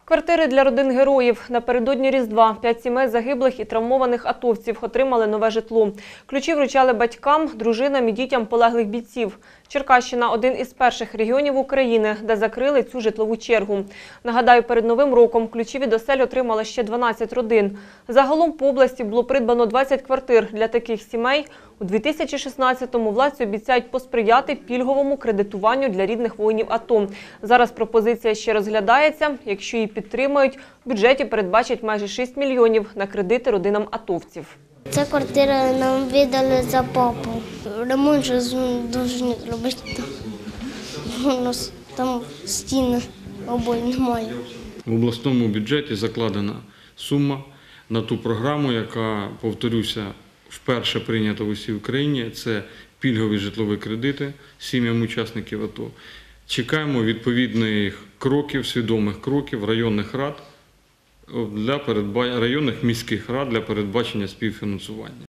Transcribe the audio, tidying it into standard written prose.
Квартири для родин героїв. Напередодні Різдва 5 сімей загиблих і травмованих атовців отримали нове житло. Ключі вручали батькам, дружинам і дітям полеглих бійців. Черкащина – один із перших регіонів України, де закрили цю житлову чергу. Нагадаю, перед Новим роком ключі від осель отримали ще 12 родин. Загалом по області було придбано 20 квартир для таких сімей. У 2016-му владці обіцяють посприяти пільговому кредитуванню для рідних воїнів АТО. Зараз пропозиція ще розглядається. Якщо її підтримають, в бюджеті передбачать майже 6 мільйонів на кредити родинам атовців. Ця квартира нам видали за папу. Ремонт же повинні робити. У нас там стіни обоє немає. В обласному бюджеті закладена сума на ту програму, яка, повторюся, вперше прийнята в усій Україні. Це пільгові житлові кредити сім'ям учасників АТО. Чекаємо відповідних кроків, свідомих кроків районних рад, районних міських рад для передбачення співфінансування.